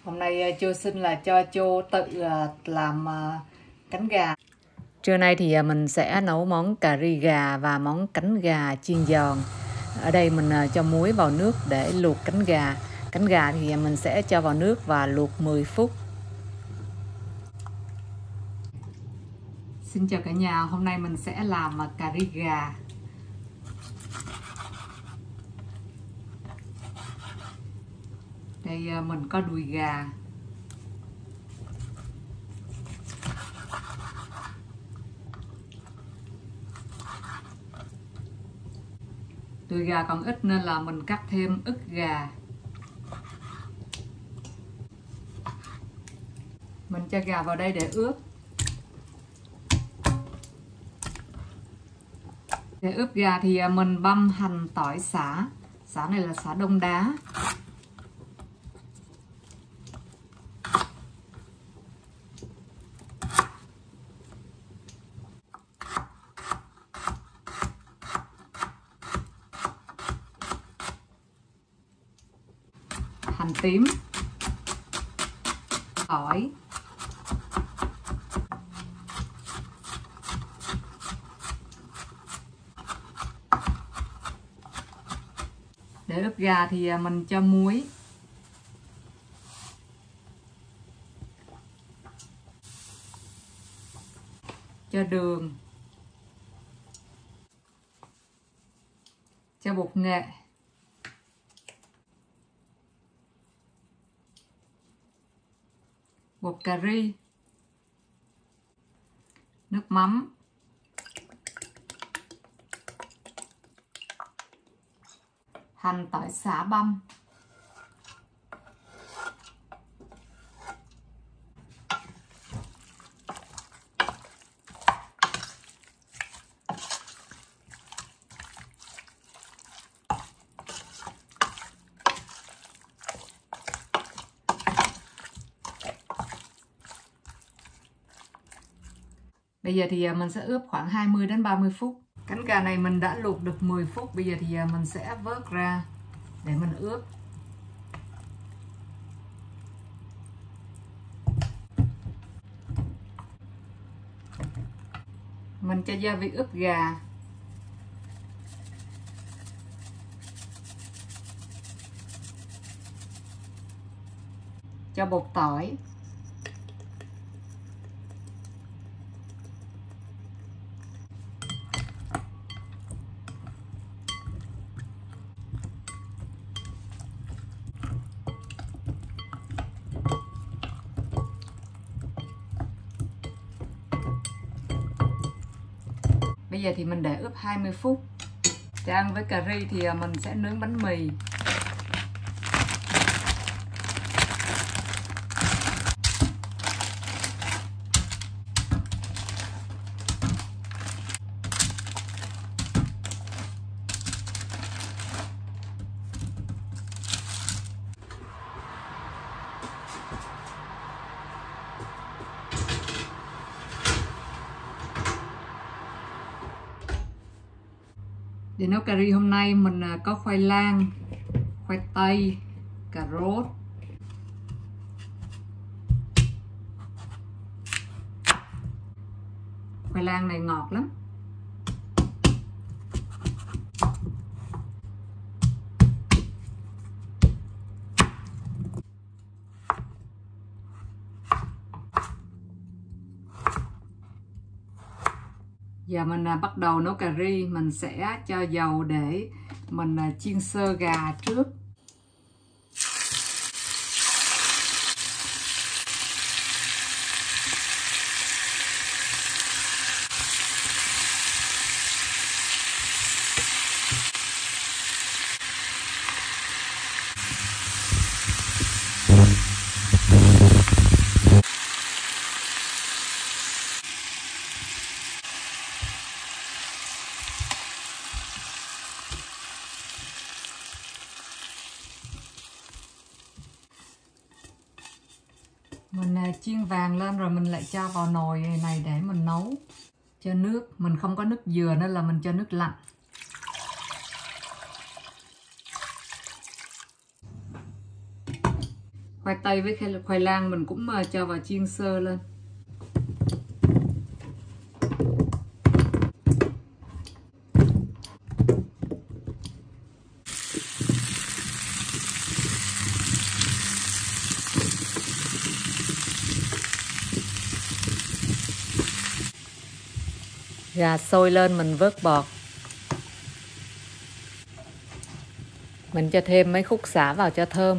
Hôm nay Chô xin là cho Chô tự làm cánh gà. Trưa nay thì mình sẽ nấu món cà ri gà và món cánh gà chiên giòn. Ở đây mình cho muối vào nước để luộc cánh gà. Cánh gà thì mình sẽ cho vào nước và luộc 10 phút. Xin chào cả nhà, hôm nay mình sẽ làm cà ri gà. Đây mình có đùi gà. Đùi gà còn ít nên là mình cắt thêm ức gà. Mình cho gà vào đây để ướp. Để ướp gà thì mình băm hành, tỏi, sả. Sả này là sả đông đá. Hành tím, tỏi, để ướp gà thì mình cho muối, cho đường, cho bột nghệ, bột cà ri, nước mắm, hành, tỏi, sả băm, Bây giờ thì mình sẽ ướp khoảng 20 đến 30 phút. Cánh gà này mình đã luộc được 10 phút. Bây giờ thì mình sẽ vớt ra để mình ướp. Mình cho gia vị ướp gà. Cho bột tỏi. Bây giờ thì mình để ướp 20 phút. Để ăn với cà ri thì mình sẽ nướng bánh mì. Để nấu cà ri hôm nay mình có khoai lang, khoai tây, cà rốt, khoai lang này ngọt lắm. Giờ mình bắt đầu nấu cà ri. Mình sẽ cho dầu để mình chiên sơ gà trước. Mình chiên vàng lên rồi mình lại cho vào nồi này để mình nấu. Cho nước, mình không có nước dừa nên là mình cho nước lạnh. Khoai tây với khoai lang mình cũng cho vào chiên sơ lên. Gà sôi lên mình vớt bọt. Mình cho thêm mấy khúc sả vào cho thơm.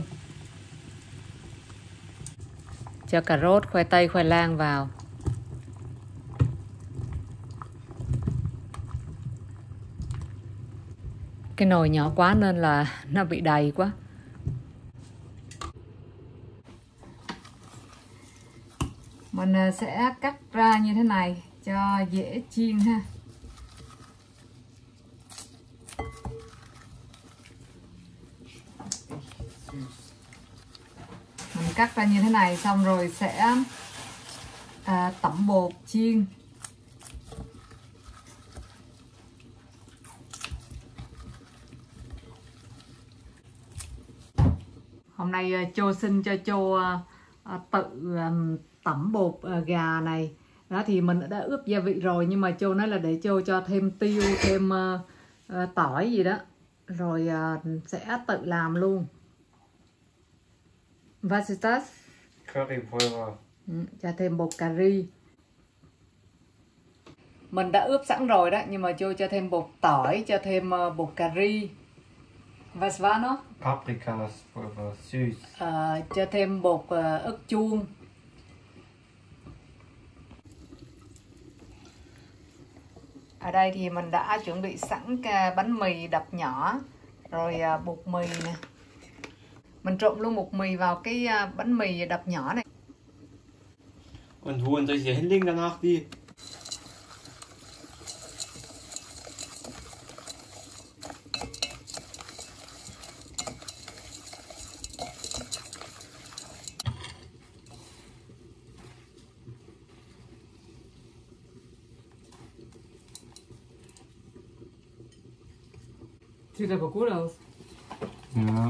Cho cà rốt, khoai tây, khoai lang vào. Cái nồi nhỏ quá nên là nó bị đầy quá. Mình sẽ cắt ra như thế này cho dễ chiên ha. Mình cắt ra như thế này xong rồi sẽ tẩm bột chiên. Hôm nay Châu xin cho Châu tự tẩm bột gà này. Đó thì mình đã ướp gia vị rồi, nhưng mà Châu nói là để Châu cho thêm tiêu, thêm tỏi gì đó. Rồi sẽ tự làm luôn. Vasitas. Curry powder. Cho thêm bột cà ri. Mình đã ướp sẵn rồi đó, nhưng mà Châu cho thêm bột tỏi, cho thêm bột cà ri. Was war noch? Paprika powder, süß. Cho thêm bột ớt chuông. Ở đây thì mình đã chuẩn bị sẵn bánh mì đập nhỏ, rồi bột mì nè. Mình trộn luôn bột mì vào cái bánh mì đập nhỏ này. Und holen solche Hinling danach die. Sieht aber gut aus. Ja.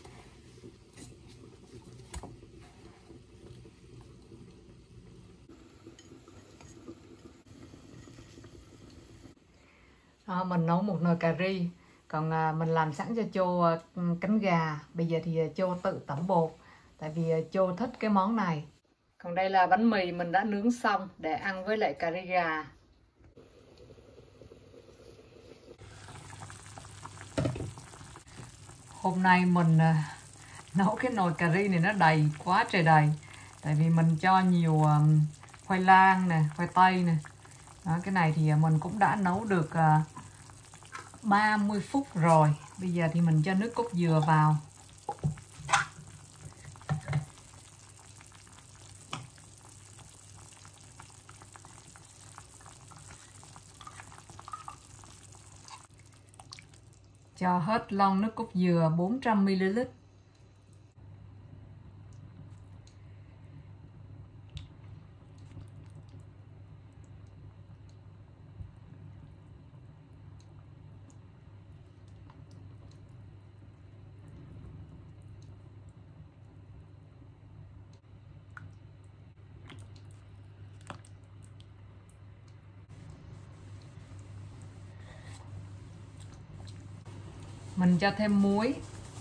Đó, mình nấu một nồi cà ri. Còn mình làm sẵn cho Châu cánh gà. Bây giờ thì Châu tự tẩm bột. Tại vì Châu thích cái món này. Còn đây là bánh mì mình đã nướng xong để ăn với lại cà ri gà. Hôm nay mình nấu cái nồi cà ri này nó đầy quá trời đầy. Tại vì mình cho nhiều khoai lang nè, khoai tây nè. Đó, cái này thì mình cũng đã nấu được 30 phút rồi. Bây giờ thì mình cho nước cốt dừa vào. Cho hết lon nước cốt dừa 400 ml. Mình cho thêm muối,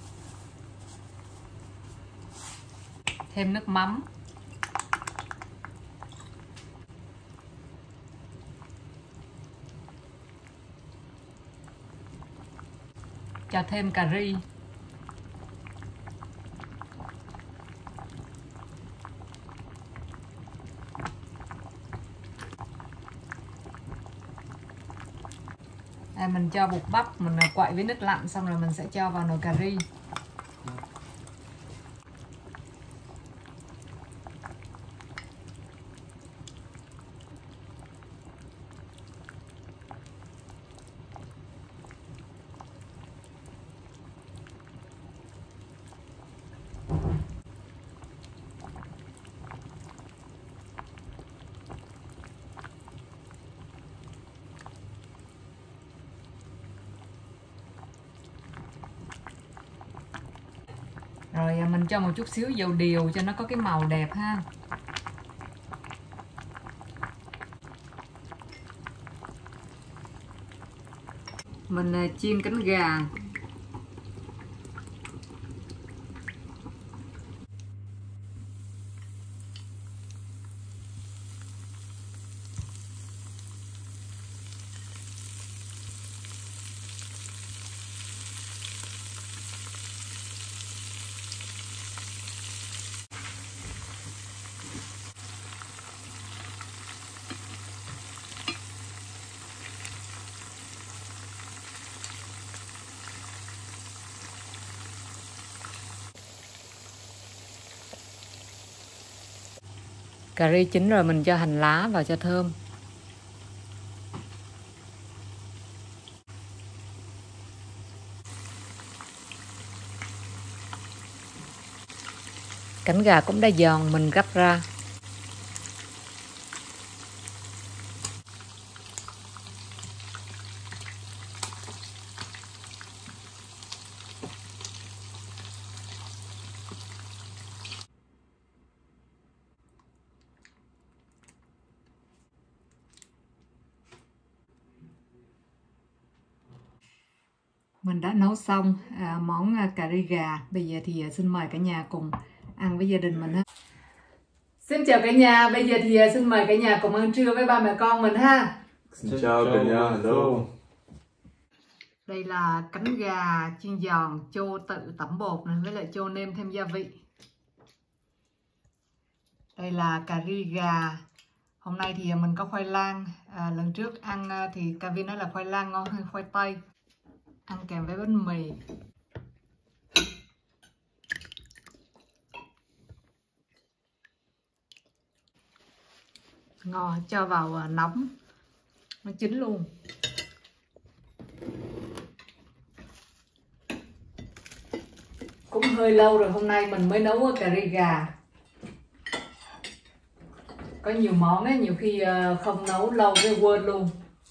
thêm nước mắm, cho thêm cà ri, mình cho bột bắp, mình quậy với nước lạnh xong rồi mình sẽ cho vào nồi cà ri. Rồi mình cho một chút xíu dầu điều cho nó có cái màu đẹp ha. Mình chiên cánh gà. Cà ri chín rồi mình cho hành lá vào cho thơm. Cánh gà cũng đã giòn, mình gắp ra. Mình đã nấu xong món cà ri gà. Bây giờ thì xin mời cả nhà cùng ăn với gia đình mình ha. Xin chào cả nhà, bây giờ thì xin mời cả nhà cùng ăn trưa với ba mẹ con mình ha. Xin chào cả nhà, hello. Đây là cánh gà chiên giòn, Châu tự tẩm bột này, với lại Châu nêm thêm gia vị. Đây là cà ri gà. Hôm nay thì mình có khoai lang. Lần trước ăn thì Kevin nói là khoai lang ngon hơn khoai tây. Ăn kèm với bánh mì. Ngon, cho vào nóng nó chín luôn. Cũng hơi lâu rồi, hôm nay mình mới nấu cà ri gà. Có nhiều món ấy, nhiều khi không nấu lâu cái quên luôn.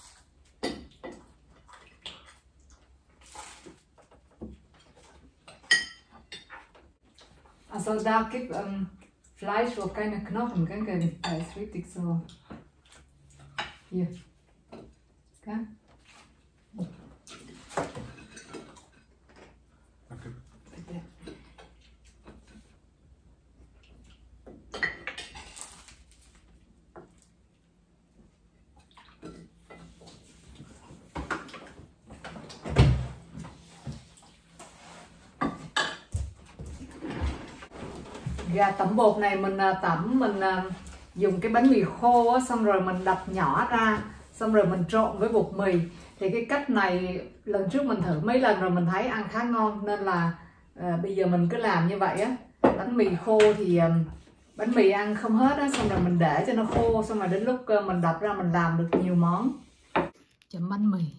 Also da gibt Fleisch, wo keine Knochen, gell? Da ist richtig so. Hier. Gell? Okay. Bitte. Gà tẩm bột này mình tẩm, mình dùng cái bánh mì khô á, xong rồi mình đập nhỏ ra, xong rồi mình trộn với bột mì. Thì cái cách này lần trước mình thử mấy lần rồi mình thấy ăn khá ngon, nên là bây giờ mình cứ làm như vậy á. Bánh mì khô thì bánh mì ăn không hết á, xong rồi mình để cho nó khô, xong rồi đến lúc mình đập ra mình làm được nhiều món. Chấm bánh mì.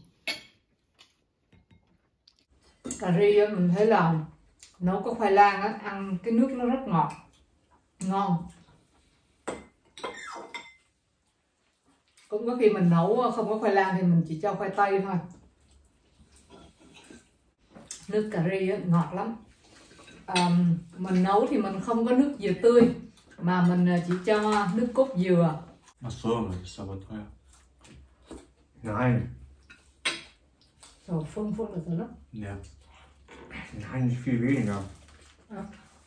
Cà ri á, mình thấy là nấu có khoai lang á, ăn cái nước nó rất ngọt, ngon. Cũng có khi mình nấu không có khoai lang thì mình chỉ cho khoai tây thôi. Nước cà ri á, ngọt lắm. Mình nấu thì mình không có nước dừa tươi, mà mình chỉ cho nước cốt dừa. Ach so, das ist aber teuer. Nein. So 500 rồi đó. Ja. Nein, nicht viel weniger. Ja.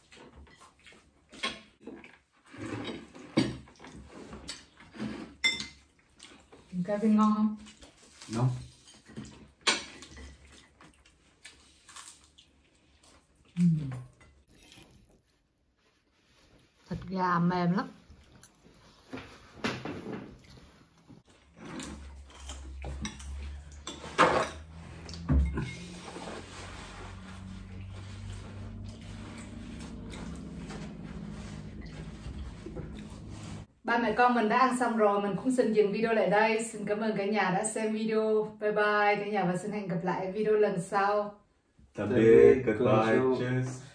Cà ri ngon không? No. Thịt gà mềm lắm. Ba mẹ con mình đã ăn xong rồi, mình cũng xin dừng video lại đây. Xin cảm ơn cả nhà đã xem video. Bye bye cả nhà và xin hẹn gặp lại video lần sau. Tạm biệt, goodbye, cheers.